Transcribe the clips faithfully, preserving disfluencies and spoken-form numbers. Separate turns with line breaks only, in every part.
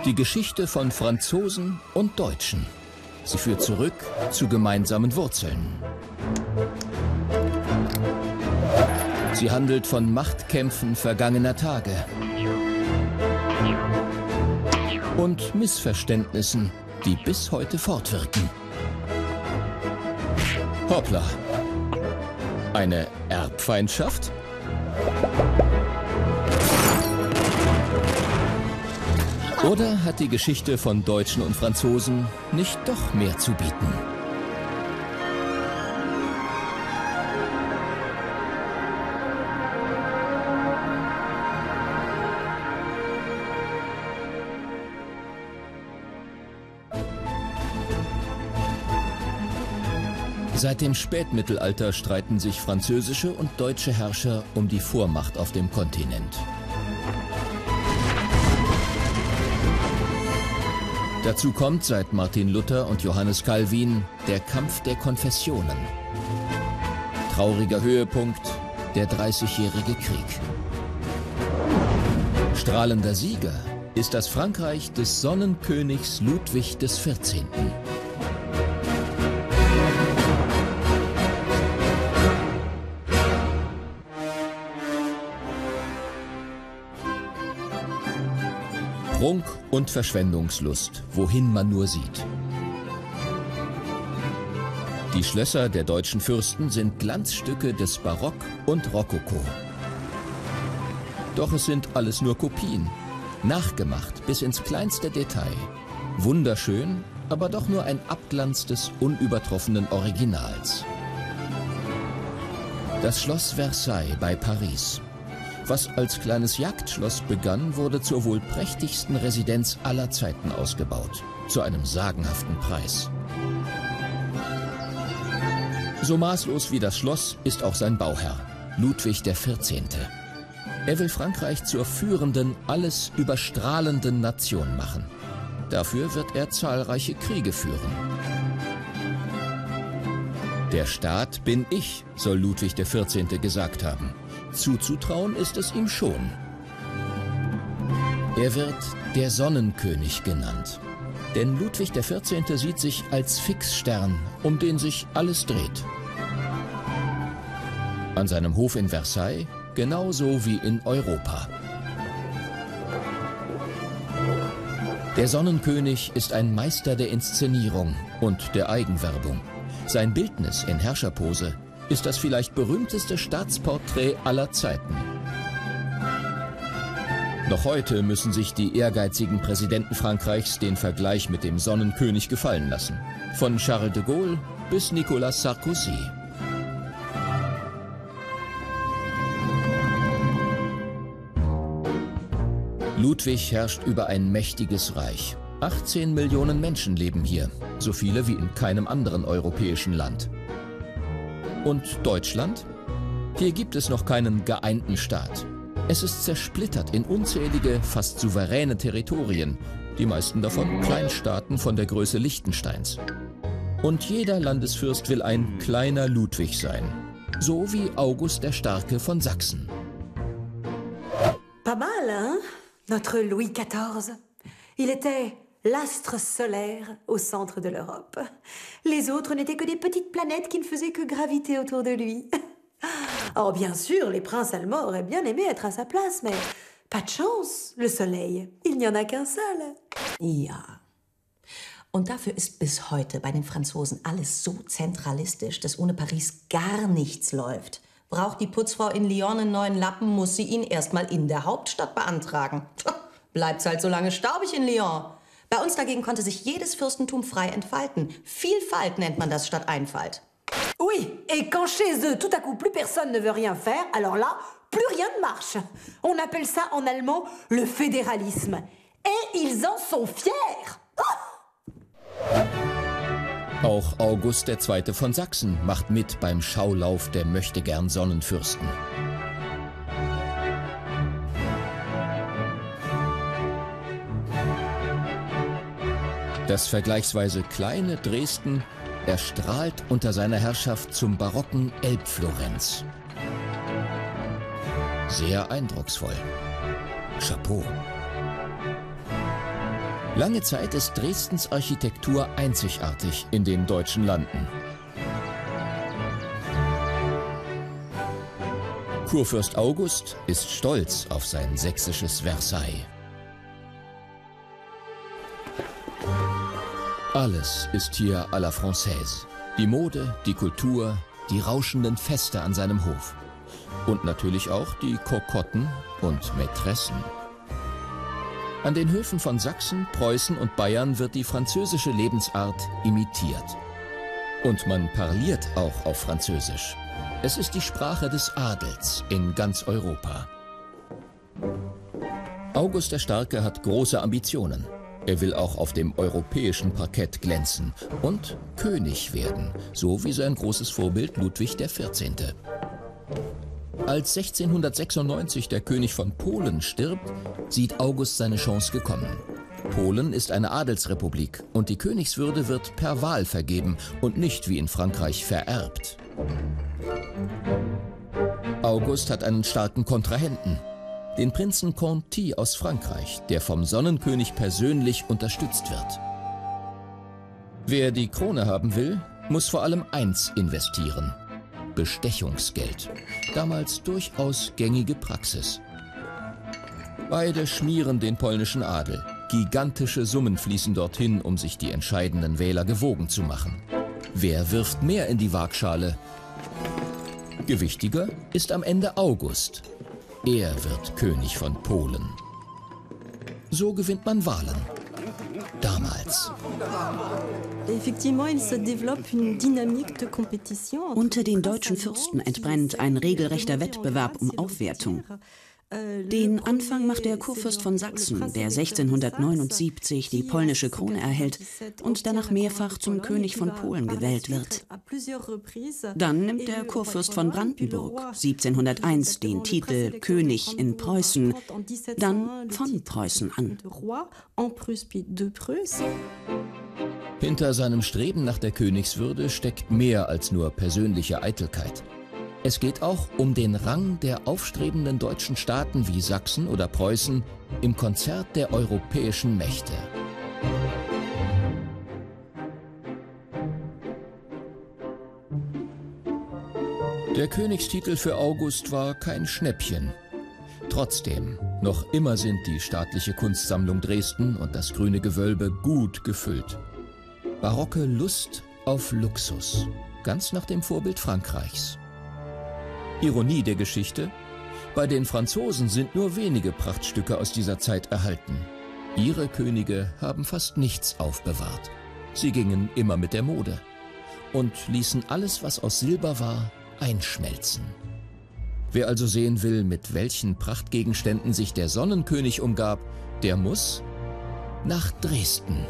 Die Geschichte von Franzosen und Deutschen. Sie führt zurück zu gemeinsamen Wurzeln. Sie handelt von Machtkämpfen vergangener Tage und Missverständnissen, die bis heute fortwirken. Hoppla! Eine Erbfeindschaft? Oder hat die Geschichte von Deutschen und Franzosen nicht doch mehr zu bieten? Seit dem Spätmittelalter streiten sich französische und deutsche Herrscher um die Vormacht auf dem Kontinent. Dazu kommt seit Martin Luther und Johannes Calvin der Kampf der Konfessionen. Trauriger Höhepunkt, der Dreißigjährige Krieg. Strahlender Sieger ist das Frankreich des Sonnenkönigs Ludwig des Vierzehnten. Prunk und Verschwendungslust, wohin man nur sieht. Die Schlösser der deutschen Fürsten sind Glanzstücke des Barock und Rokoko. Doch es sind alles nur Kopien, nachgemacht bis ins kleinste Detail. Wunderschön, aber doch nur ein Abglanz des unübertroffenen Originals. Das Schloss Versailles bei Paris. Was als kleines Jagdschloss begann, wurde zur wohl prächtigsten Residenz aller Zeiten ausgebaut, zu einem sagenhaften Preis. So maßlos wie das Schloss ist auch sein Bauherr, Ludwig der Vierzehnte. Er will Frankreich zur führenden, alles überstrahlenden Nation machen. Dafür wird er zahlreiche Kriege führen. Der Staat bin ich, soll Ludwig der Vierzehnte gesagt haben. Zuzutrauen ist es ihm schon. Er wird der Sonnenkönig genannt. Denn Ludwig der Vierzehnte sieht sich als Fixstern, um den sich alles dreht. An seinem Hof in Versailles genauso wie in Europa. Der Sonnenkönig ist ein Meister der Inszenierung und der Eigenwerbung. Sein Bildnis in Herrscherpose ist das vielleicht berühmteste Staatsporträt aller Zeiten. Noch heute müssen sich die ehrgeizigen Präsidenten Frankreichs den Vergleich mit dem Sonnenkönig gefallen lassen. Von Charles de Gaulle bis Nicolas Sarkozy. Ludwig herrscht über ein mächtiges Reich. achtzehn Millionen Menschen leben hier, so viele wie in keinem anderen europäischen Land. Und Deutschland? Hier gibt es noch keinen geeinten Staat. Es ist zersplittert in unzählige, fast souveräne Territorien, die meisten davon Kleinstaaten von der Größe Liechtensteins. Und jeder Landesfürst will ein kleiner Ludwig sein, so wie August der Starke von Sachsen.
Pas mal, hein? Notre Louis quatorze. Il était l'astre solaire au centre de l'Europe. Les autres n'étaient que des petites planètes qui ne faisaient que graviter autour de lui. Oh, bien sûr, les princes allemands auraient bien aimé être à sa place, mais pas de chance. Le soleil, il n'y en a qu'un seul.
Ja. Und dafür ist bis heute bei den Franzosen alles so zentralistisch, dass ohne Paris gar nichts läuft. Braucht die Putzfrau in Lyon einen neuen Lappen, muss sie ihn erstmal in der Hauptstadt beantragen. Bleibt's halt so lange staubig in Lyon. Bei uns dagegen konnte sich jedes Fürstentum frei entfalten. Vielfalt nennt man das statt Einfalt.
Oui, et quand chez eux, tout à coup, plus personne ne veut rien faire, alors là, plus rien ne marche. On appelle ça en allemand le fédéralisme. Et ils en sont fiers. Oh!
Auch August der Zweite von Sachsen macht mit beim Schaulauf der möchtegern Sonnenfürsten. Das vergleichsweise kleine Dresden erstrahlt unter seiner Herrschaft zum barocken Elbflorenz. Sehr eindrucksvoll. Chapeau. Lange Zeit ist Dresdens Architektur einzigartig in den deutschen Landen. Kurfürst August ist stolz auf sein sächsisches Versailles. Alles ist hier à la Française. Die Mode, die Kultur, die rauschenden Feste an seinem Hof. Und natürlich auch die Kokotten und Mätressen. An den Höfen von Sachsen, Preußen und Bayern wird die französische Lebensart imitiert. Und man parliert auch auf Französisch. Es ist die Sprache des Adels in ganz Europa. August der Starke hat große Ambitionen. Er will auch auf dem europäischen Parkett glänzen und König werden, so wie sein großes Vorbild Ludwig der Vierzehnte. Als sechzehnhundertsechsundneunzig der König von Polen stirbt, sieht August seine Chance gekommen. Polen ist eine Adelsrepublik und die Königswürde wird per Wahl vergeben und nicht wie in Frankreich vererbt. August hat einen starken Kontrahenten, den Prinzen Conti aus Frankreich, der vom Sonnenkönig persönlich unterstützt wird. Wer die Krone haben will, muss vor allem eins investieren: Bestechungsgeld. Damals durchaus gängige Praxis. Beide schmieren den polnischen Adel. Gigantische Summen fließen dorthin, um sich die entscheidenden Wähler gewogen zu machen. Wer wirft mehr in die Waagschale? Gewichtiger ist am Ende August. Er wird König von Polen. So gewinnt man Wahlen. Damals.
Unter den deutschen Fürsten entbrennt ein regelrechter Wettbewerb um Aufwertung. Den Anfang macht der Kurfürst von Sachsen, der sechzehnhundertneunundsiebzig die polnische Krone erhält und danach mehrfach zum König von Polen gewählt wird. Dann nimmt der Kurfürst von Brandenburg siebzehnhunderteins den Titel König in Preußen, dann von Preußen an.
Hinter seinem Streben nach der Königswürde steckt mehr als nur persönliche Eitelkeit. Es geht auch um den Rang der aufstrebenden deutschen Staaten wie Sachsen oder Preußen im Konzert der europäischen Mächte. Der Königstitel für August war kein Schnäppchen. Trotzdem, noch immer sind die staatliche Kunstsammlung Dresden und das Grüne Gewölbe gut gefüllt. Barocke Lust auf Luxus, ganz nach dem Vorbild Frankreichs. Ironie der Geschichte: Bei den Franzosen sind nur wenige Prachtstücke aus dieser Zeit erhalten. Ihre Könige haben fast nichts aufbewahrt. Sie gingen immer mit der Mode und ließen alles, was aus Silber war, einschmelzen. Wer also sehen will, mit welchen Prachtgegenständen sich der Sonnenkönig umgab, der muss nach Dresden.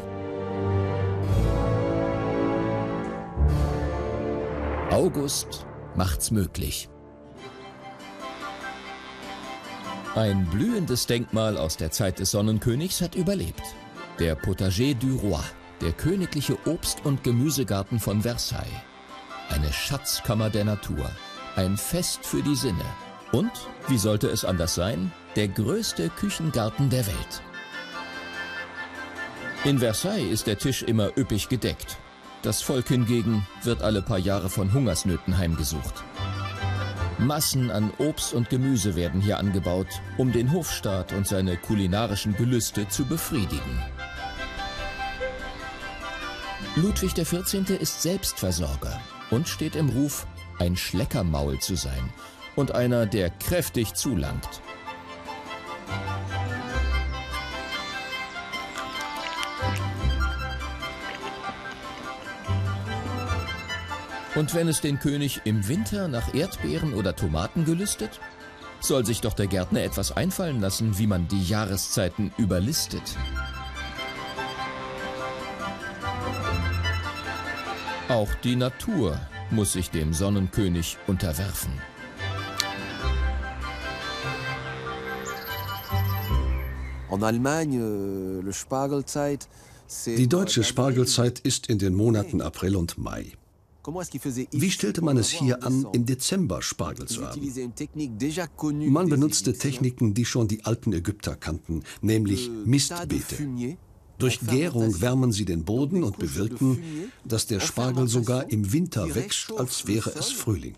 August macht's möglich. Ein blühendes Denkmal aus der Zeit des Sonnenkönigs hat überlebt. Der Potager du Roi, der königliche Obst- und Gemüsegarten von Versailles. Eine Schatzkammer der Natur, ein Fest für die Sinne. Und, wie sollte es anders sein, der größte Küchengarten der Welt. In Versailles ist der Tisch immer üppig gedeckt. Das Volk hingegen wird alle paar Jahre von Hungersnöten heimgesucht. Massen an Obst und Gemüse werden hier angebaut, um den Hofstaat und seine kulinarischen Gelüste zu befriedigen. Ludwig der Vierzehnte ist Selbstversorger und steht im Ruf, ein Schleckermaul zu sein und einer, der kräftig zulangt. Und wenn es den König im Winter nach Erdbeeren oder Tomaten gelüstet, soll sich doch der Gärtner etwas einfallen lassen, wie man die Jahreszeiten überlistet. Auch die Natur muss sich dem Sonnenkönig unterwerfen.
Die deutsche Spargelzeit ist in den Monaten April und Mai. Wie stellte man es hier an, im Dezember Spargel zu haben? Man benutzte Techniken, die schon die alten Ägypter kannten, nämlich Mistbeete. Durch Gärung wärmen sie den Boden und bewirken, dass der Spargel sogar im Winter wächst, als wäre es Frühling.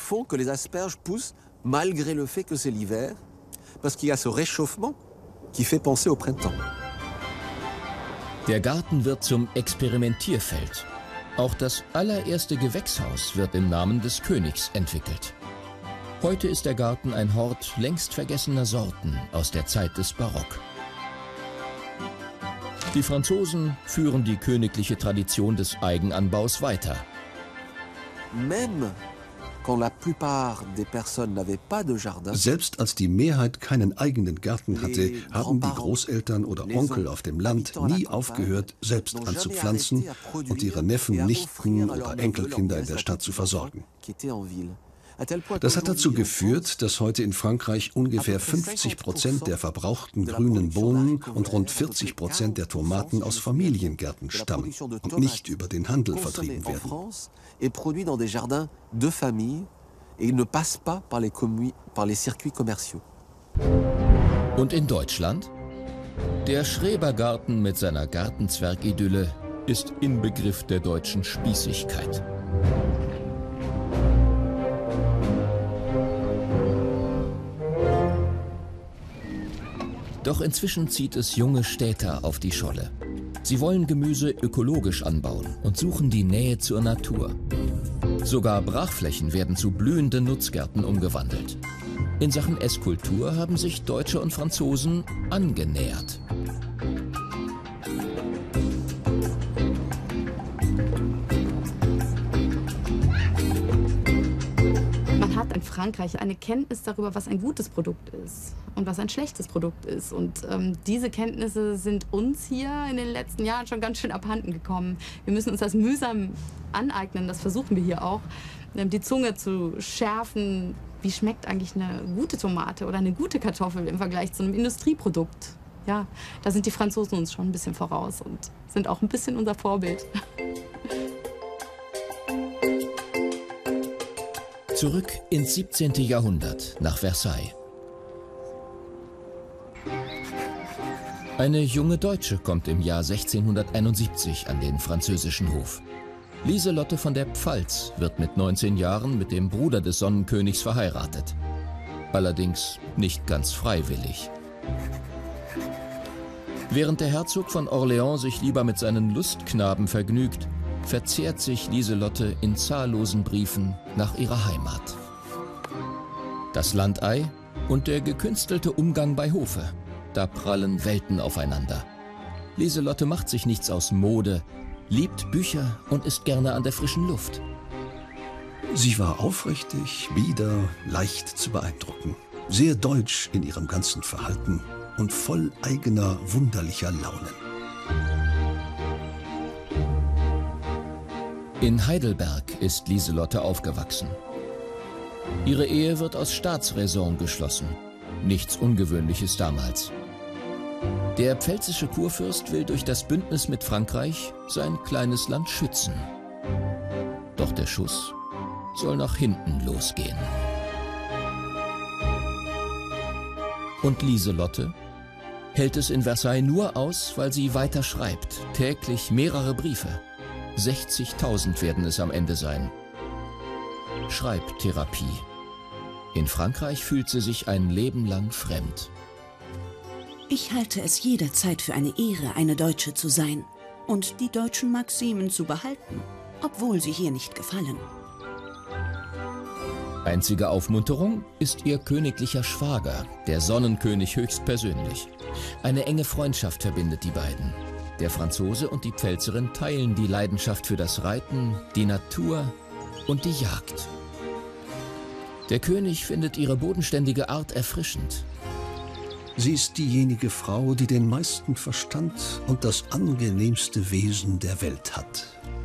Der Garten wird zum Experimentierfeld. Auch das allererste Gewächshaus wird im Namen des Königs entwickelt. Heute ist der Garten ein Hort längst vergessener Sorten aus der Zeit des Barock. Die Franzosen führen die königliche Tradition des Eigenanbaus weiter.
Selbst als die Mehrheit keinen eigenen Garten hatte, haben die Großeltern oder Onkel auf dem Land nie aufgehört, selbst anzupflanzen und ihre Neffen, Nichten oder Enkelkinder in der Stadt zu versorgen. Das hat dazu geführt, dass heute in Frankreich ungefähr fünfzig Prozent der verbrauchten grünen Bohnen und rund vierzig Prozent der Tomaten aus Familiengärten stammen und nicht über den Handel vertrieben werden.
Und in Deutschland? Der Schrebergarten mit seiner Gartenzwergidylle ist Inbegriff der deutschen Spießigkeit. Doch inzwischen zieht es junge Städter auf die Scholle. Sie wollen Gemüse ökologisch anbauen und suchen die Nähe zur Natur. Sogar Brachflächen werden zu blühenden Nutzgärten umgewandelt. In Sachen Esskultur haben sich Deutsche und Franzosen angenähert.
Man hat in Frankreich eine Kenntnis darüber, was ein gutes Produkt ist und was ein schlechtes Produkt ist. Und ähm, diese Kenntnisse sind uns hier in den letzten Jahren schon ganz schön abhanden gekommen. Wir müssen uns das mühsam aneignen, das versuchen wir hier auch, die Zunge zu schärfen. Wie schmeckt eigentlich eine gute Tomate oder eine gute Kartoffel im Vergleich zu einem Industrieprodukt? Ja, da sind die Franzosen uns schon ein bisschen voraus und sind auch ein bisschen unser Vorbild.
Zurück ins siebzehnte Jahrhundert, nach Versailles. Eine junge Deutsche kommt im Jahr sechzehnhunderteinundsiebzig an den französischen Hof. Lieselotte von der Pfalz wird mit neunzehn Jahren mit dem Bruder des Sonnenkönigs verheiratet. Allerdings nicht ganz freiwillig. Während der Herzog von Orléans sich lieber mit seinen Lustknaben vergnügt, verzehrt sich Lieselotte in zahllosen Briefen nach ihrer Heimat. Das Landei und der gekünstelte Umgang bei Hofe, da prallen Welten aufeinander. Lieselotte macht sich nichts aus Mode, liebt Bücher und ist gerne an der frischen Luft.
Sie war aufrichtig, bieder, leicht zu beeindrucken, sehr deutsch in ihrem ganzen Verhalten und voll eigener, wunderlicher Launen.
In Heidelberg ist Lieselotte aufgewachsen. Ihre Ehe wird aus Staatsräson geschlossen. Nichts Ungewöhnliches damals. Der pfälzische Kurfürst will durch das Bündnis mit Frankreich sein kleines Land schützen. Doch der Schuss soll nach hinten losgehen. Und Lieselotte hält es in Versailles nur aus, weil sie weiter schreibt, täglich mehrere Briefe. sechzigtausend werden es am Ende sein. Schreibtherapie. In Frankreich fühlt sie sich ein Leben lang fremd.
Ich halte es jederzeit für eine Ehre, eine Deutsche zu sein und die deutschen Maximen zu behalten, obwohl sie hier nicht gefallen.
Einzige Aufmunterung ist ihr königlicher Schwager, der Sonnenkönig höchstpersönlich. Eine enge Freundschaft verbindet die beiden. Der Franzose und die Pfälzerin teilen die Leidenschaft für das Reiten, die Natur und die Jagd. Der König findet ihre bodenständige Art erfrischend.
Sie ist diejenige Frau, die den meisten Verstand und das angenehmste Wesen der Welt hat.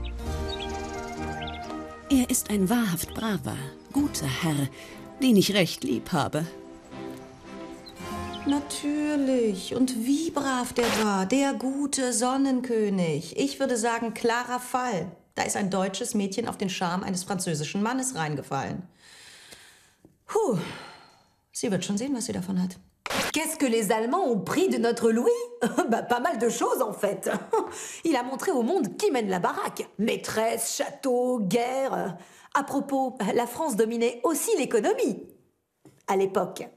Er ist ein wahrhaft braver, guter Herr, den ich recht lieb habe.
Natürlich. Und wie brav der war, der gute Sonnenkönig. Ich würde sagen, klarer Fall. Da ist ein deutsches Mädchen auf den Charme eines französischen Mannes reingefallen. Puh, sie wird schon sehen, was sie davon hat.
Qu'est-ce que les Allemands ont pris de notre Louis? Bah, pas mal de choses, en fait. Il a montré au monde qui mène la baraque. Maîtresse, château, guerre. À propos, la France dominait aussi l'économie. À l'époque.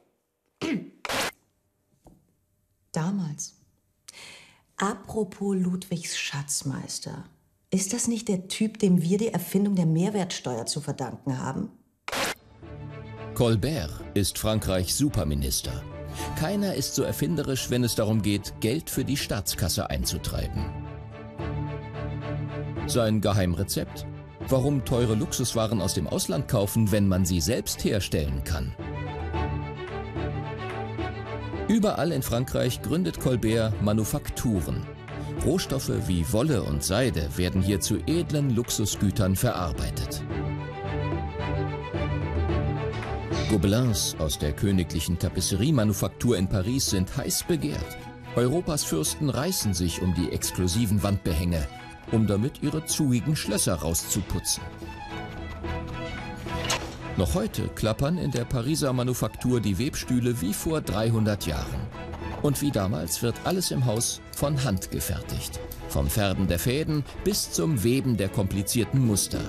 Damals. Apropos Ludwigs Schatzmeister. Ist das nicht der Typ, dem wir die Erfindung der Mehrwertsteuer zu verdanken haben?
Colbert ist Frankreichs Superminister. Keiner ist so erfinderisch, wenn es darum geht, Geld für die Staatskasse einzutreiben. Sein Geheimrezept? Warum teure Luxuswaren aus dem Ausland kaufen, wenn man sie selbst herstellen kann? Überall in Frankreich gründet Colbert Manufakturen. Rohstoffe wie Wolle und Seide werden hier zu edlen Luxusgütern verarbeitet. Gobelins aus der königlichen Tapisseriemanufaktur in Paris sind heiß begehrt. Europas Fürsten reißen sich um die exklusiven Wandbehänge, um damit ihre zugigen Schlösser rauszuputzen. Noch heute klappern in der Pariser Manufaktur die Webstühle wie vor dreihundert Jahren. Und wie damals wird alles im Haus von Hand gefertigt. Vom Färben der Fäden bis zum Weben der komplizierten Muster.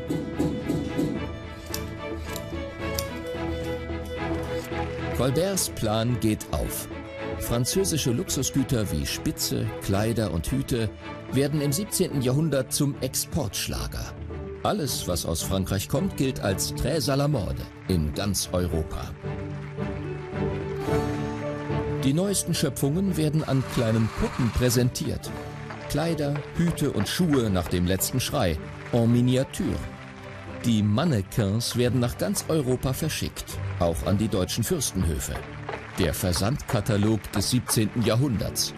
Colberts Plan geht auf. Französische Luxusgüter wie Spitze, Kleider und Hüte werden im siebzehnten Jahrhundert zum Exportschlager. Alles, was aus Frankreich kommt, gilt als Très à la mode in ganz Europa. Die neuesten Schöpfungen werden an kleinen Puppen präsentiert. Kleider, Hüte und Schuhe nach dem letzten Schrei, en miniature. Die Mannequins werden nach ganz Europa verschickt, auch an die deutschen Fürstenhöfe. Der Versandkatalog des siebzehnten Jahrhunderts.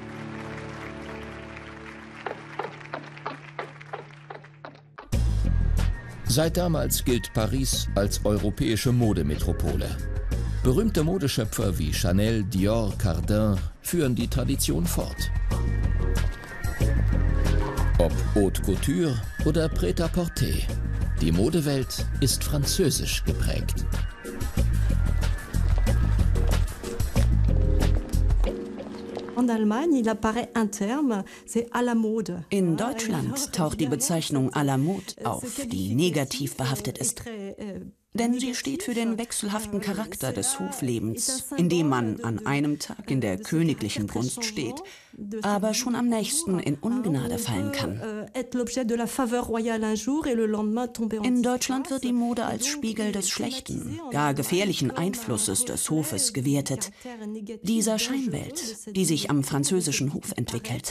Seit damals gilt Paris als europäische Modemetropole. Berühmte Modeschöpfer wie Chanel, Dior, Cardin führen die Tradition fort. Ob Haute Couture oder Prêt-à-porter, die Modewelt ist französisch geprägt.
In Deutschland taucht die Bezeichnung à la mode auf, die negativ behaftet ist. Denn sie steht für den wechselhaften Charakter des Hoflebens, in dem man an einem Tag in der königlichen Gunst steht, aber schon am nächsten in Ungnade fallen kann. In Deutschland wird die Mode als Spiegel des schlechten, gar gefährlichen Einflusses des Hofes gewertet, dieser Scheinwelt, die sich am französischen Hof entwickelt.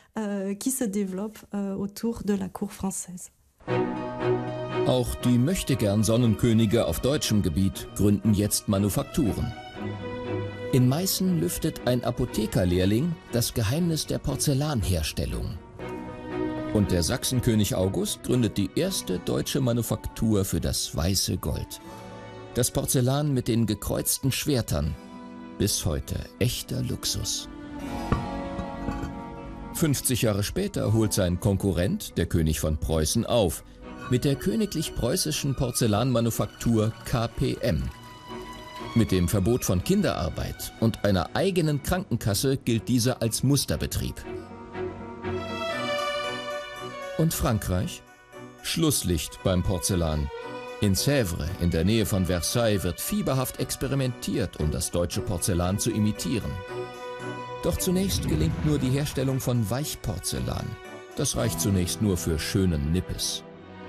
Auch die Möchtegern-Sonnenkönige auf deutschem Gebiet gründen jetzt Manufakturen. In Meißen lüftet ein Apothekerlehrling das Geheimnis der Porzellanherstellung. Und der Sachsenkönig August gründet die erste deutsche Manufaktur für das weiße Gold. Das Porzellan mit den gekreuzten Schwertern, bis heute echter Luxus. fünfzig Jahre später holt sein Konkurrent, der König von Preußen, auf mit der königlich-preußischen Porzellanmanufaktur K P M. Mit dem Verbot von Kinderarbeit und einer eigenen Krankenkasse gilt dieser als Musterbetrieb. Und Frankreich? Schlusslicht beim Porzellan. In Sèvres, in der Nähe von Versailles, wird fieberhaft experimentiert, um das deutsche Porzellan zu imitieren. Doch zunächst gelingt nur die Herstellung von Weichporzellan. Das reicht zunächst nur für schönen Nippes.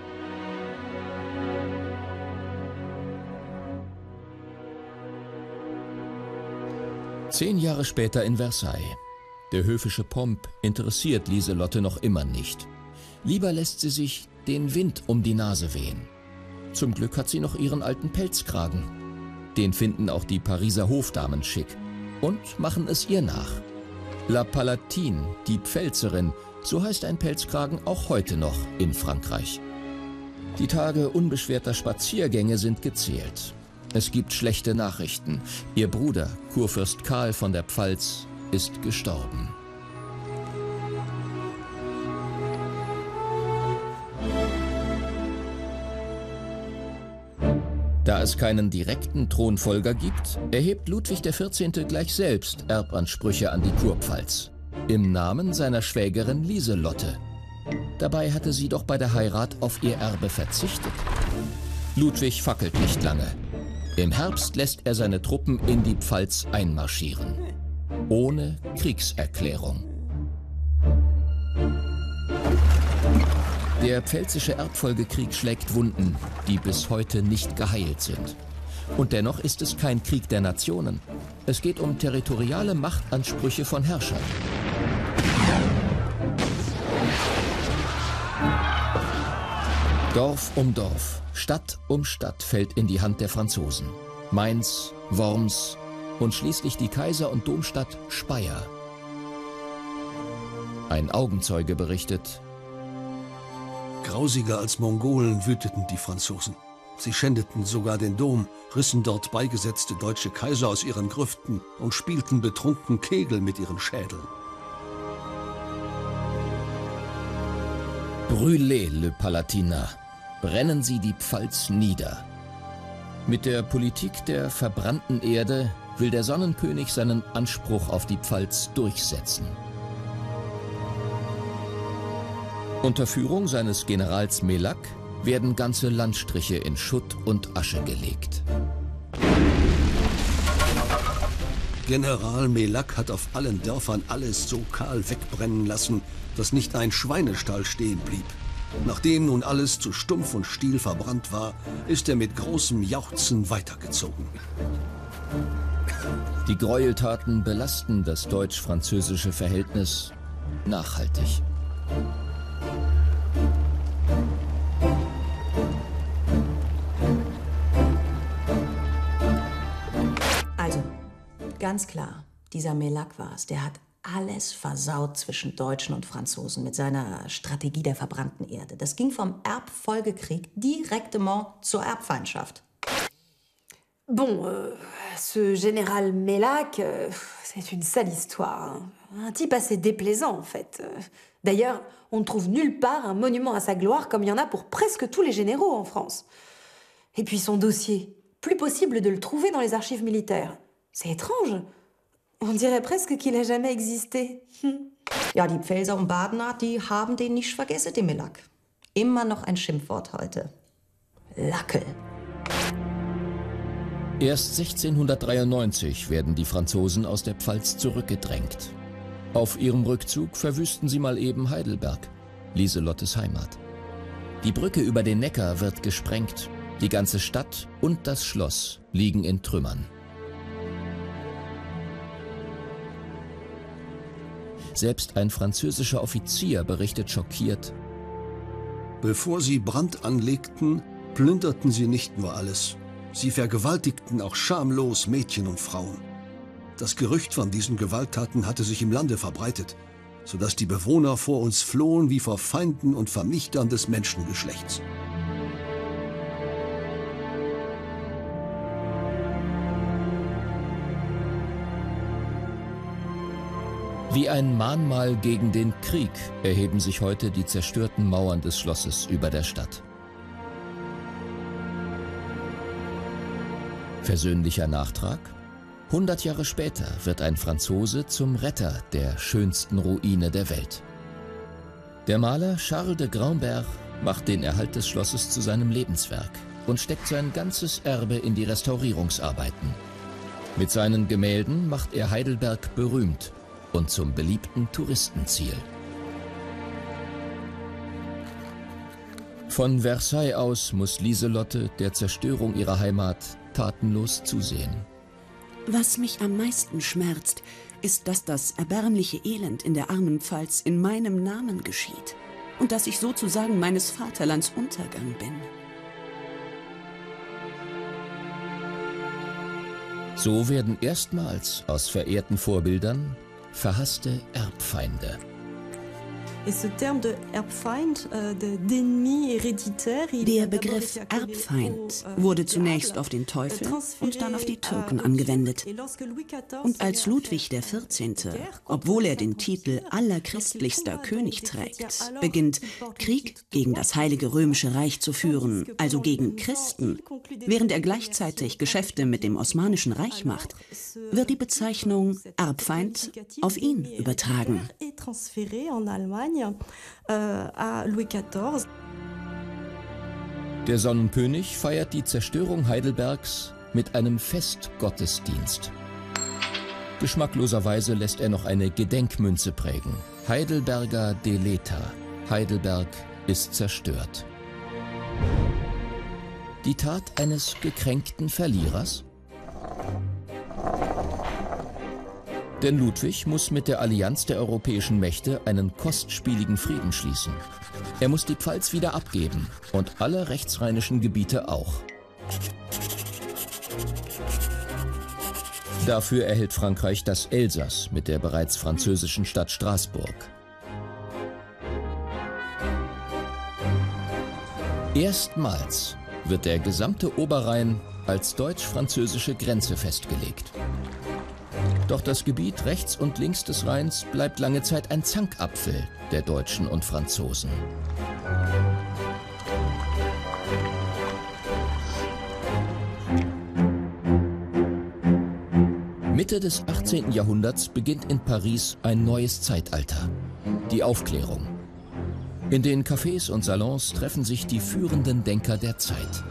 Zehn Jahre später in Versailles. Der höfische Pomp interessiert Lieselotte noch immer nicht. Lieber lässt sie sich den Wind um die Nase wehen. Zum Glück hat sie noch ihren alten Pelzkragen. Den finden auch die Pariser Hofdamen schick und machen es ihr nach. La Palatine, die Pfälzerin, so heißt ein Pelzkragen auch heute noch in Frankreich. Die Tage unbeschwerter Spaziergänge sind gezählt. Es gibt schlechte Nachrichten. Ihr Bruder, Kurfürst Karl von der Pfalz, ist gestorben. Da es keinen direkten Thronfolger gibt, erhebt Ludwig der vierzehnte gleich selbst Erbansprüche an die Kurpfalz. Im Namen seiner Schwägerin Lieselotte. Dabei hatte sie doch bei der Heirat auf ihr Erbe verzichtet. Ludwig fackelt nicht lange. Im Herbst lässt er seine Truppen in die Pfalz einmarschieren. Ohne Kriegserklärung. Der Pfälzische Erbfolgekrieg schlägt Wunden, die bis heute nicht geheilt sind. Und dennoch ist es kein Krieg der Nationen. Es geht um territoriale Machtansprüche von Herrschern. Dorf um Dorf, Stadt um Stadt fällt in die Hand der Franzosen. Mainz, Worms und schließlich die Kaiser- und Domstadt Speyer. Ein Augenzeuge berichtet:
Grausiger als Mongolen wüteten die Franzosen. Sie schändeten sogar den Dom, rissen dort beigesetzte deutsche Kaiser aus ihren Grüften und spielten betrunken Kegel mit ihren Schädeln.
Brûlez le Palatinat. Brennen Sie die Pfalz nieder. Mit der Politik der verbrannten Erde will der Sonnenkönig seinen Anspruch auf die Pfalz durchsetzen. Unter Führung seines Generals Mélac werden ganze Landstriche in Schutt und Asche gelegt.
General Mélac hat auf allen Dörfern alles so kahl wegbrennen lassen, dass nicht ein Schweinestall stehen blieb. Nachdem nun alles zu Stumpf und Stiel verbrannt war, ist er mit großem Jauchzen weitergezogen.
Die Gräueltaten belasten das deutsch-französische Verhältnis nachhaltig.
Also, ganz klar, dieser Mélac war es, der hat alles versaut zwischen Deutschen und Franzosen mit seiner Strategie der verbrannten Erde. Das ging vom Erbfolgekrieg directement zur Erbfeindschaft.
Bon, euh, ce général Mélac, euh, c'est une sale histoire. Hein. Un type assez déplaisant, en fait. D'ailleurs, on ne trouve nulle part un monument à sa gloire comme il y en a pour presque tous les généraux en France. Et puis son dossier, plus possible de le trouver dans les archives militaires. C'est étrange. On dirait presque qu'il n'a jamais existé.
Ja, die Pfälzer und Badener, die haben den nicht vergessen, den Mélac. Immer noch ein Schimpfwort heute. Lackel.
Erst sechzehnhundertdreiundneunzig werden die Franzosen aus der Pfalz zurückgedrängt. Auf ihrem Rückzug verwüsten sie mal eben Heidelberg, Lieselottes Heimat. Die Brücke über den Neckar wird gesprengt. Die ganze Stadt und das Schloss liegen in Trümmern. Selbst ein französischer Offizier berichtet schockiert:
Bevor sie Brand anlegten, plünderten sie nicht nur alles. Sie vergewaltigten auch schamlos Mädchen und Frauen. Das Gerücht von diesen Gewalttaten hatte sich im Lande verbreitet, sodass die Bewohner vor uns flohen wie vor Feinden und Vernichtern des Menschengeschlechts.
Wie ein Mahnmal gegen den Krieg erheben sich heute die zerstörten Mauern des Schlosses über der Stadt. Versöhnlicher Nachtrag: hundert Jahre später wird ein Franzose zum Retter der schönsten Ruine der Welt. Der Maler Charles de Grandberg macht den Erhalt des Schlosses zu seinem Lebenswerk und steckt sein ganzes Erbe in die Restaurierungsarbeiten. Mit seinen Gemälden macht er Heidelberg berühmt und zum beliebten Touristenziel. Von Versailles aus muss Lieselotte der Zerstörung ihrer Heimat tatenlos zusehen.
Was mich am meisten schmerzt, ist, dass das erbärmliche Elend in der armen Pfalz in meinem Namen geschieht und dass ich sozusagen meines Vaterlands Untergang bin.
So werden erstmals aus verehrten Vorbildern verhasste Erbfeinde.
Der Begriff Erbfeind wurde zunächst auf den Teufel und dann auf die Türken angewendet. Und als Ludwig der vierzehnte, obwohl er den Titel allerchristlichster König trägt, beginnt, Krieg gegen das Heilige Römische Reich zu führen, also gegen Christen, während er gleichzeitig Geschäfte mit dem Osmanischen Reich macht, wird die Bezeichnung Erbfeind auf ihn übertragen.
Der Sonnenkönig feiert die Zerstörung Heidelbergs mit einem Festgottesdienst. Geschmackloserweise lässt er noch eine Gedenkmünze prägen. Heidelberger Deleta. Heidelberg ist zerstört. Die Tat eines gekränkten Verlierers? Denn Ludwig muss mit der Allianz der europäischen Mächte einen kostspieligen Frieden schließen. Er muss die Pfalz wieder abgeben und alle rechtsrheinischen Gebiete auch. Dafür erhält Frankreich das Elsass mit der bereits französischen Stadt Straßburg. Erstmals wird der gesamte Oberrhein als deutsch-französische Grenze festgelegt. Doch das Gebiet rechts und links des Rheins bleibt lange Zeit ein Zankapfel der Deutschen und Franzosen. Mitte des achtzehnten Jahrhunderts beginnt in Paris ein neues Zeitalter, die Aufklärung. In den Cafés und Salons treffen sich die führenden Denker der Zeit.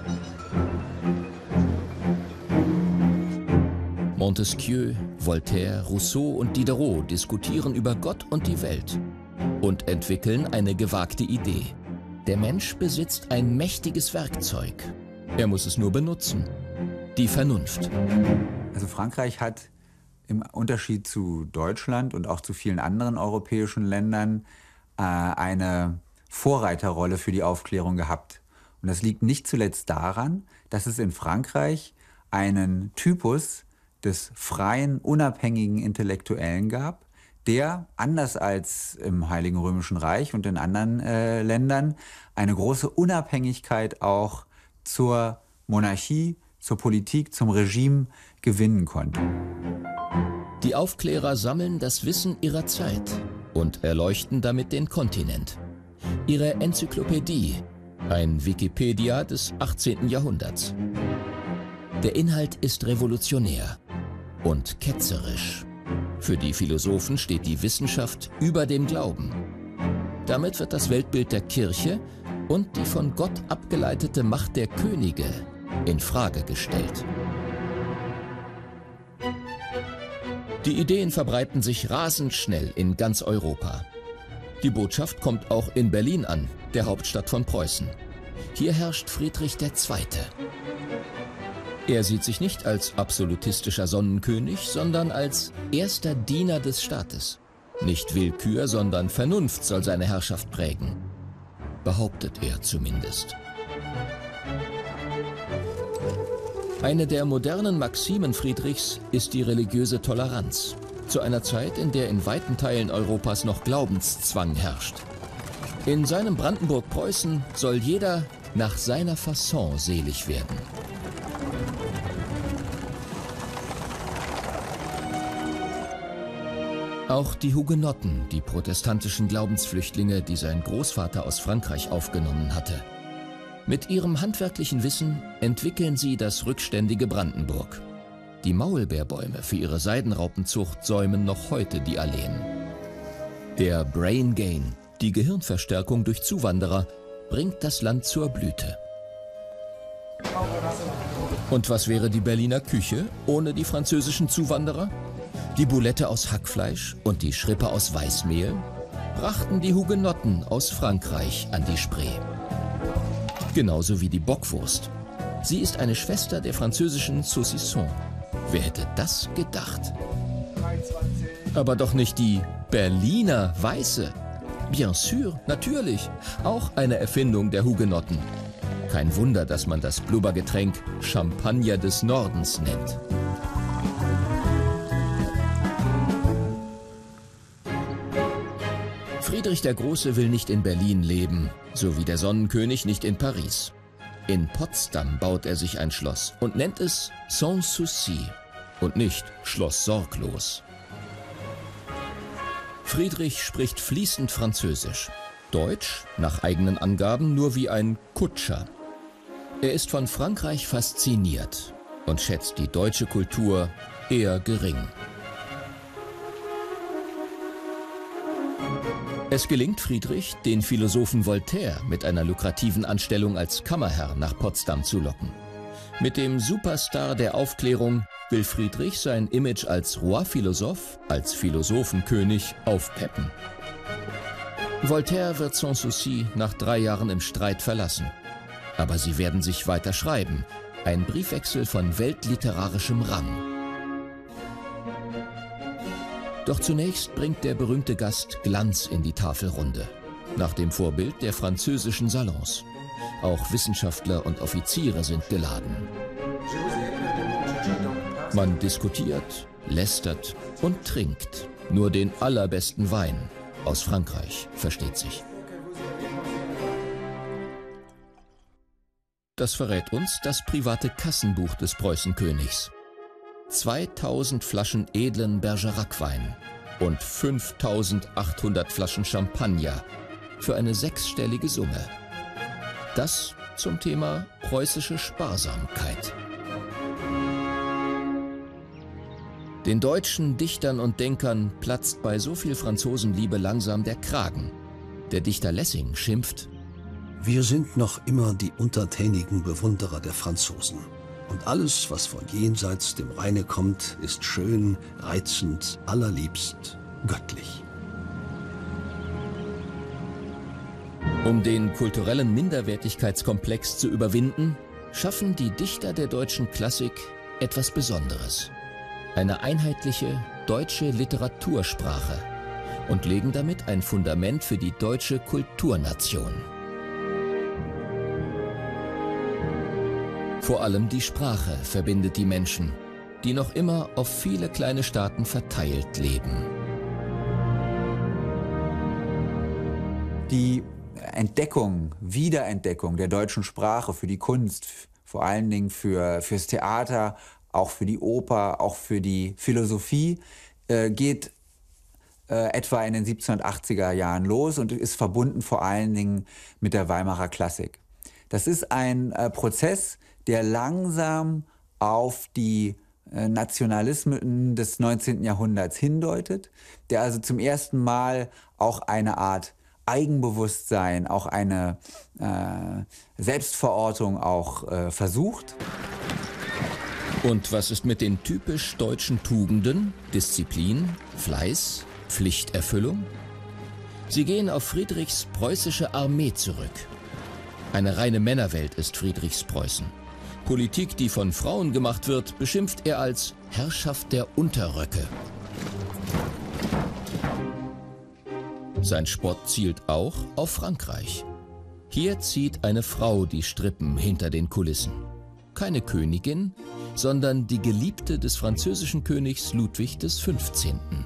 Montesquieu, Voltaire, Rousseau und Diderot diskutieren über Gott und die Welt und entwickeln eine gewagte Idee. Der Mensch besitzt ein mächtiges Werkzeug. Er muss es nur benutzen. Die Vernunft.
Also Frankreich hat im Unterschied zu Deutschland und auch zu vielen anderen europäischen Ländern äh, eine Vorreiterrolle für die Aufklärung gehabt. Und das liegt nicht zuletzt daran, dass es in Frankreich einen Typus des freien, unabhängigen Intellektuellen gab, der, anders als im Heiligen Römischen Reich und in anderen äh, Ländern, eine große Unabhängigkeit auch zur Monarchie, zur Politik, zum Regime gewinnen konnte.
Die Aufklärer sammeln das Wissen ihrer Zeit und erleuchten damit den Kontinent. Ihre Enzyklopädie, ein Wikipedia des achtzehnten Jahrhunderts. Der Inhalt ist revolutionär und ketzerisch. Für die Philosophen steht die Wissenschaft über dem Glauben. Damit wird das Weltbild der Kirche und die von Gott abgeleitete Macht der Könige in Frage gestellt. Die Ideen verbreiten sich rasend schnell in ganz Europa. Die Botschaft kommt auch in Berlin an, der Hauptstadt von Preußen. Hier herrscht Friedrich der Zweite. Er sieht sich nicht als absolutistischer Sonnenkönig, sondern als erster Diener des Staates. Nicht Willkür, sondern Vernunft soll seine Herrschaft prägen. Behauptet er zumindest. Eine der modernen Maximen Friedrichs ist die religiöse Toleranz. Zu einer Zeit, in der in weiten Teilen Europas noch Glaubenszwang herrscht. In seinem Brandenburg-Preußen soll jeder nach seiner Fasson selig werden. Auch die Hugenotten, die protestantischen Glaubensflüchtlinge, die sein Großvater aus Frankreich aufgenommen hatte. Mit ihrem handwerklichen Wissen entwickeln sie das rückständige Brandenburg. Die Maulbeerbäume für ihre Seidenraupenzucht säumen noch heute die Alleen. Der Brain Gain, die Gehirnverstärkung durch Zuwanderer, bringt das Land zur Blüte. Und was wäre die Berliner Küche ohne die französischen Zuwanderer? Die Boulette aus Hackfleisch und die Schrippe aus Weißmehl brachten die Hugenotten aus Frankreich an die Spree. Genauso wie die Bockwurst. Sie ist eine Schwester der französischen Saucisson. Wer hätte das gedacht? Aber doch nicht die Berliner Weiße. Bien sûr, natürlich. Auch eine Erfindung der Hugenotten. Kein Wunder, dass man das Blubbergetränk Champagner des Nordens nennt. Friedrich der Große will nicht in Berlin leben, so wie der Sonnenkönig nicht in Paris. In Potsdam baut er sich ein Schloss und nennt es Sans Souci und nicht Schloss Sorglos. Friedrich spricht fließend Französisch, Deutsch nach eigenen Angaben nur wie ein Kutscher. Er ist von Frankreich fasziniert und schätzt die deutsche Kultur eher gering. Es gelingt Friedrich, den Philosophen Voltaire mit einer lukrativen Anstellung als Kammerherr nach Potsdam zu locken. Mit dem Superstar der Aufklärung will Friedrich sein Image als Roi Philosophe, als Philosophenkönig aufpeppen. Voltaire wird Sans Souci nach drei Jahren im Streit verlassen. Aber sie werden sich weiter schreiben. Ein Briefwechsel von weltliterarischem Rang. Doch zunächst bringt der berühmte Gast Glanz in die Tafelrunde. Nach dem Vorbild der französischen Salons. Auch Wissenschaftler und Offiziere sind geladen. Man diskutiert, lästert und trinkt. Nur den allerbesten Wein. Aus Frankreich, versteht sich. Das verrät uns das private Kassenbuch des Preußenkönigs. zweitausend Flaschen edlen Bergerac-Wein und fünftausendachthundert Flaschen Champagner für eine sechsstellige Summe. Das zum Thema preußische Sparsamkeit. Den deutschen Dichtern und Denkern platzt bei so viel Franzosenliebe langsam der Kragen. Der Dichter Lessing schimpft:
Wir sind noch immer die untertänigen Bewunderer der Franzosen. Und alles, was von jenseits dem Rheine kommt, ist schön, reizend, allerliebst, göttlich.
Um den kulturellen Minderwertigkeitskomplex zu überwinden, schaffen die Dichter der deutschen Klassik etwas Besonderes. Eine einheitliche deutsche Literatursprache und legen damit ein Fundament für die deutsche Kulturnation. Vor allem die Sprache verbindet die Menschen, die noch immer auf viele kleine Staaten verteilt leben.
Die Entdeckung, Wiederentdeckung der deutschen Sprache für die Kunst, vor allen Dingen für, fürs Theater, auch für die Oper, auch für die Philosophie, äh, geht äh, etwa in den siebzehnhundertachtziger Jahren los und ist verbunden vor allen Dingen mit der Weimarer Klassik. Das ist ein äh, Prozess, der langsam auf die äh, Nationalismen des neunzehnten Jahrhunderts hindeutet, der also zum ersten Mal auch eine Art Eigenbewusstsein, auch eine äh, Selbstverortung auch äh, versucht.
Und was ist mit den typisch deutschen Tugenden, Disziplin, Fleiß, Pflichterfüllung? Sie gehen auf Friedrichs preußische Armee zurück. Eine reine Männerwelt ist Friedrichs Preußen. Politik, die von Frauen gemacht wird, beschimpft er als Herrschaft der Unterröcke. Sein Spott zielt auch auf Frankreich. Hier zieht eine Frau die Strippen hinter den Kulissen. Keine Königin, sondern die Geliebte des französischen Königs Ludwig des Fünfzehnten.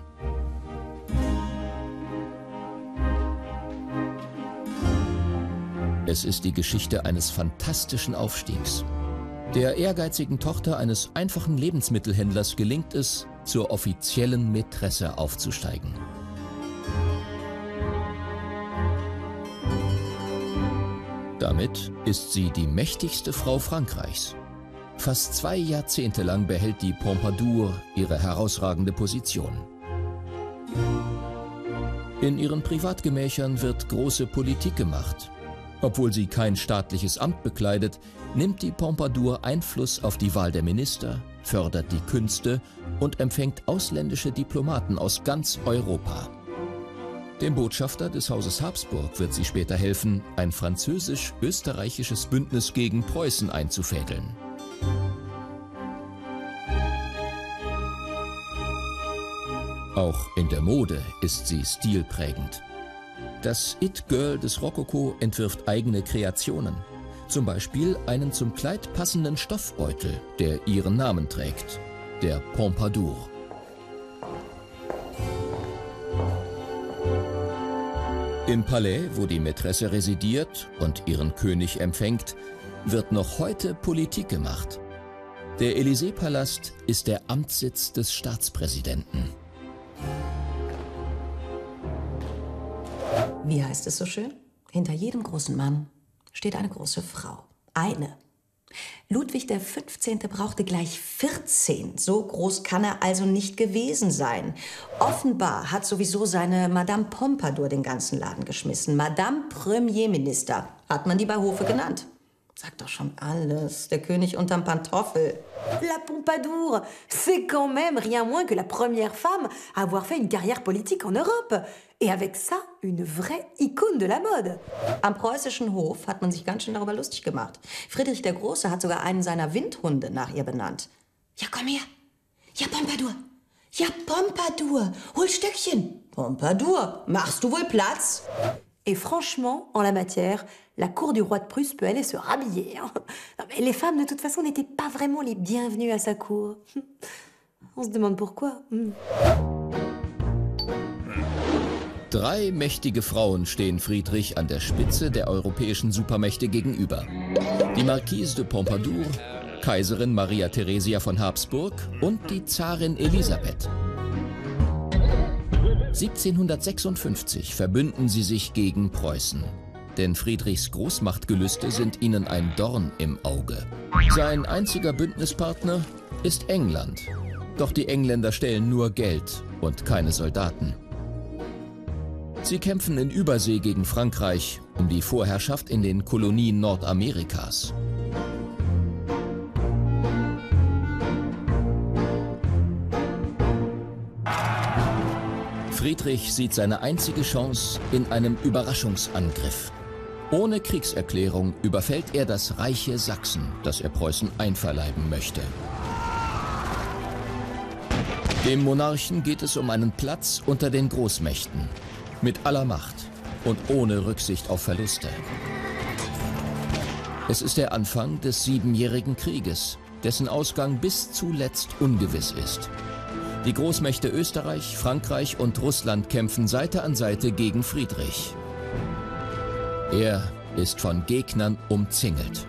Es ist die Geschichte eines fantastischen Aufstiegs. Der ehrgeizigen Tochter eines einfachen Lebensmittelhändlers gelingt es, zur offiziellen Mätresse aufzusteigen. Damit ist sie die mächtigste Frau Frankreichs. Fast zwei Jahrzehnte lang behält die Pompadour ihre herausragende Position. In ihren Privatgemächern wird große Politik gemacht. Obwohl sie kein staatliches Amt bekleidet, nimmt die Pompadour Einfluss auf die Wahl der Minister, fördert die Künste und empfängt ausländische Diplomaten aus ganz Europa. Dem Botschafter des Hauses Habsburg wird sie später helfen, ein französisch-österreichisches Bündnis gegen Preußen einzufädeln. Auch in der Mode ist sie stilprägend. Das It-Girl des Rokoko entwirft eigene Kreationen. Zum Beispiel einen zum Kleid passenden Stoffbeutel, der ihren Namen trägt, der Pompadour. Im Palais, wo die Mätresse residiert und ihren König empfängt, wird noch heute Politik gemacht. Der Élysée-Palast ist der Amtssitz des Staatspräsidenten.
Wie heißt es so schön? Hinter jedem großen Mann steht eine große Frau. Eine. Ludwig der Fünfzehnte brauchte gleich vierzehn. So groß kann er also nicht gewesen sein. Offenbar hat sowieso seine Madame Pompadour den ganzen Laden geschmissen. Madame Premierminister hat man die bei Hofe genannt. Sagt doch schon alles. Der König unterm Pantoffel.
La Pompadour, c'est quand même rien moins que la première femme à avoir fait une carrière politique en Europe. Et avec ça, une vraie icône de la mode.
Am preußischen Hof hat man sich ganz schön darüber lustig gemacht. Friedrich der Große hat sogar einen seiner Windhunde nach ihr benannt. Ja, komm her. Ja, Pompadour. Ja, Pompadour. Hol Stückchen. Pompadour, machst du wohl Platz?
Et franchement, en la matière, la cour du roi de Prusse peut aller se rhabiller. Hein. Non, mais les femmes, de toute façon, n'étaient pas vraiment les bienvenues à sa cour. On se demande pourquoi. Hm.
Drei mächtige Frauen stehen Friedrich an der Spitze der europäischen Supermächte gegenüber. Die Marquise de Pompadour, Kaiserin Maria Theresia von Habsburg und die Zarin Elisabeth. siebzehnhundertsechsundfünfzig verbünden sie sich gegen Preußen. Denn Friedrichs Großmachtgelüste sind ihnen ein Dorn im Auge. Sein einziger Bündnispartner ist England. Doch die Engländer stellen nur Geld und keine Soldaten. Sie kämpfen in Übersee gegen Frankreich um die Vorherrschaft in den Kolonien Nordamerikas. Friedrich sieht seine einzige Chance in einem Überraschungsangriff. Ohne Kriegserklärung überfällt er das reiche Sachsen, das er Preußen einverleiben möchte. Dem Monarchen geht es um einen Platz unter den Großmächten. Mit aller Macht und ohne Rücksicht auf Verluste. Es ist der Anfang des Siebenjährigen Krieges, dessen Ausgang bis zuletzt ungewiss ist. Die Großmächte Österreich, Frankreich und Russland kämpfen Seite an Seite gegen Friedrich. Er ist von Gegnern umzingelt.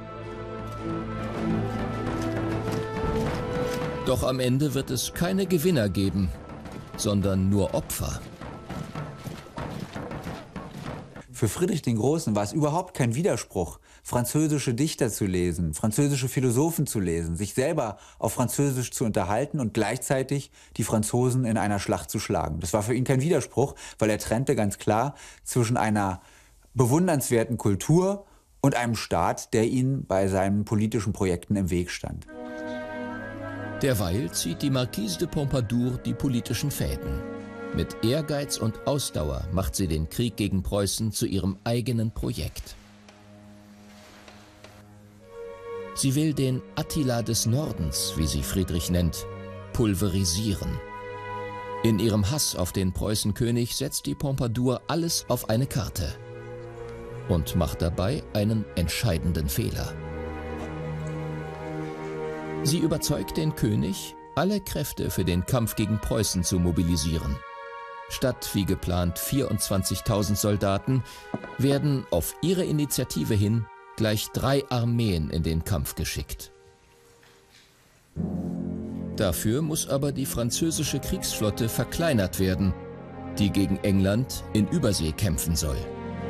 Doch am Ende wird es keine Gewinner geben, sondern nur Opfer.
Für Friedrich den Großen war es überhaupt kein Widerspruch, französische Dichter zu lesen, französische Philosophen zu lesen, sich selber auf Französisch zu unterhalten und gleichzeitig die Franzosen in einer Schlacht zu schlagen. Das war für ihn kein Widerspruch, weil er trennte ganz klar zwischen einer bewundernswerten Kultur und einem Staat, der ihm bei seinen politischen Projekten im Weg stand.
Derweil zieht die Marquise de Pompadour die politischen Fäden. Mit Ehrgeiz und Ausdauer macht sie den Krieg gegen Preußen zu ihrem eigenen Projekt. Sie will den Attila des Nordens, wie sie Friedrich nennt, pulverisieren. In ihrem Hass auf den Preußenkönig setzt die Pompadour alles auf eine Karte und macht dabei einen entscheidenden Fehler. Sie überzeugt den König, alle Kräfte für den Kampf gegen Preußen zu mobilisieren. Statt wie geplant vierundzwanzigtausend Soldaten werden auf ihre Initiative hin gleich drei Armeen in den Kampf geschickt. Dafür muss aber die französische Kriegsflotte verkleinert werden, die gegen England in Übersee kämpfen soll.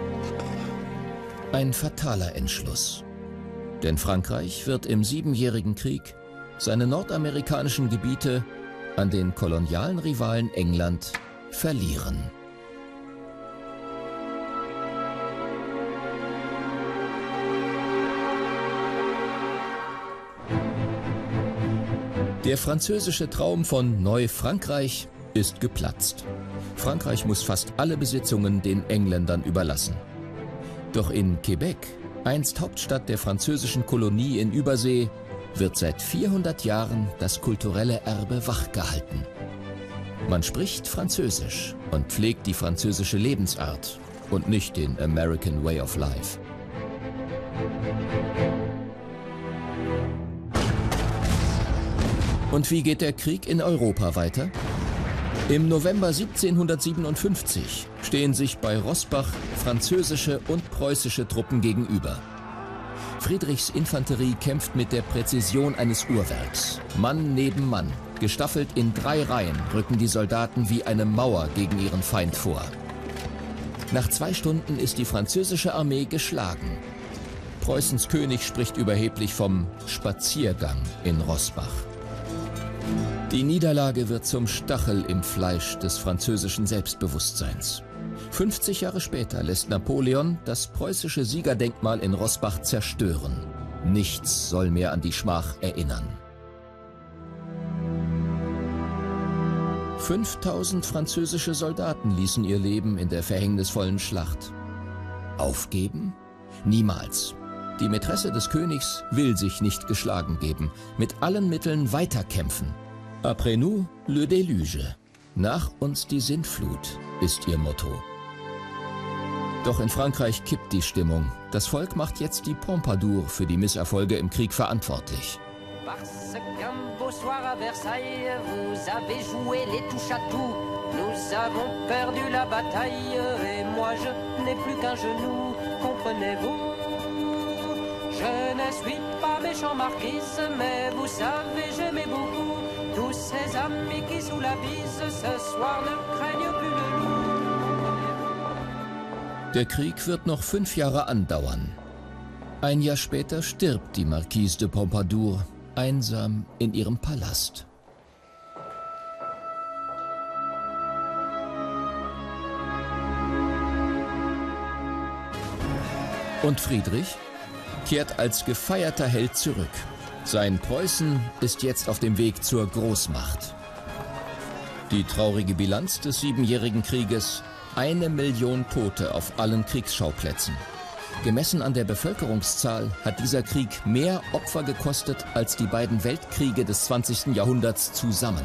Ein fataler Entschluss. Denn Frankreich wird im Siebenjährigen Krieg seine nordamerikanischen Gebiete an den kolonialen Rivalen England verlieren. Der französische Traum von Neufrankreich ist geplatzt. Frankreich muss fast alle Besitzungen den Engländern überlassen. Doch in Quebec, einst Hauptstadt der französischen Kolonie in Übersee, wird seit vierhundert Jahren das kulturelle Erbe wachgehalten. Man spricht Französisch und pflegt die französische Lebensart und nicht den American Way of Life. Und wie geht der Krieg in Europa weiter? Im November siebzehnhundertsiebenundfünfzig stehen sich bei Rossbach französische und preußische Truppen gegenüber. Friedrichs Infanterie kämpft mit der Präzision eines Uhrwerks. Mann neben Mann, gestaffelt in drei Reihen, rücken die Soldaten wie eine Mauer gegen ihren Feind vor. Nach zwei Stunden ist die französische Armee geschlagen. Preußens König spricht überheblich vom Spaziergang in Rossbach. Die Niederlage wird zum Stachel im Fleisch des französischen Selbstbewusstseins. fünfzig Jahre später lässt Napoleon das preußische Siegerdenkmal in Rossbach zerstören. Nichts soll mehr an die Schmach erinnern. fünftausend französische Soldaten ließen ihr Leben in der verhängnisvollen Schlacht. Aufgeben? Niemals. Die Mätresse des Königs will sich nicht geschlagen geben, mit allen Mitteln weiterkämpfen. Après nous, le déluge. Nach uns die Sintflut ist ihr Motto. Doch in Frankreich kippt die Stimmung. Das Volk macht jetzt die Pompadour für die Misserfolge im Krieg verantwortlich.
Parce qu'un beau soir à Versailles, vous avez joué les touche-à-tout. Nous avons perdu la bataille et moi je n'ai plus qu'un genou, comprenez-vous? Je ne suis pas méchant marquise, mais vous savez j'aimais beaucoup tous ces amis qui sous la bise ce soir ne craignent plus le loup.
Der Krieg wird noch fünf Jahre andauern. Ein Jahr später stirbt die Marquise de Pompadour einsam in ihrem Palast. Und Friedrich kehrt als gefeierter Held zurück. Sein Preußen ist jetzt auf dem Weg zur Großmacht. Die traurige Bilanz des Siebenjährigen Krieges: eine Million Tote auf allen Kriegsschauplätzen. Gemessen an der Bevölkerungszahl hat dieser Krieg mehr Opfer gekostet als die beiden Weltkriege des zwanzigsten Jahrhunderts zusammen.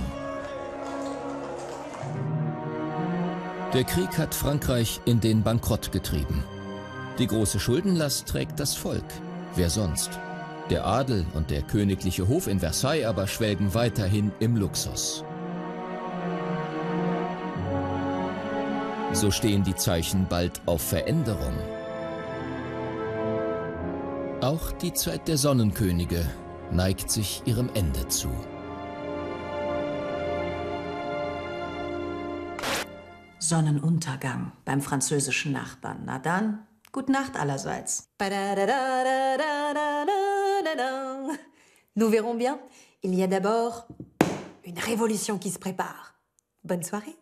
Der Krieg hat Frankreich in den Bankrott getrieben. Die große Schuldenlast trägt das Volk. Wer sonst? Der Adel und der königliche Hof in Versailles aber schwelgen weiterhin im Luxus. So stehen die Zeichen bald auf Veränderung. Auch die Zeit der Sonnenkönige neigt sich ihrem Ende zu.
Sonnenuntergang beim französischen Nachbarn. Na dann, gute Nacht allerseits.
Nous verrons bien. Il y a d'abord une révolution qui se prépare. Bonne soirée.